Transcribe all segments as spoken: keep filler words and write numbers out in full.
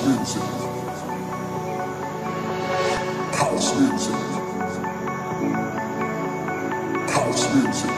music. House music. House music.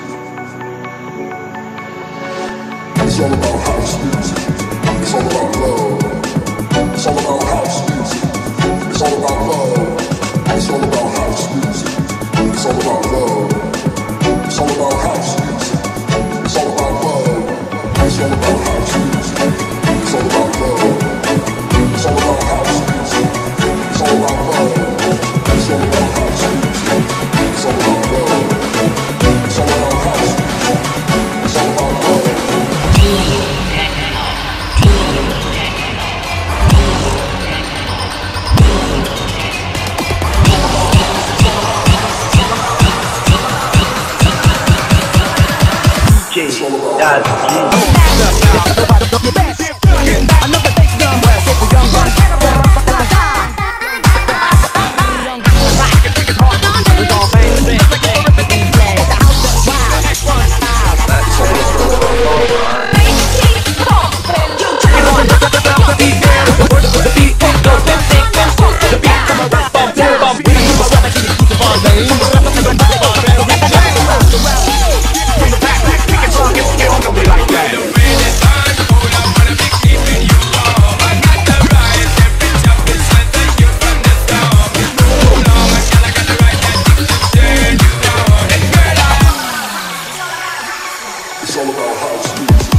It's all about house music. It's all about love. It's all about house music. It's all about love. It's all about house music. It's all about love. It's all about house music. It's all about love. It's all about house music. It's all about love. It's all about house music. It's all about love. It's all about house music. It's all about love. It's all about house music. It's all about love. It's all about That's It's all about house music.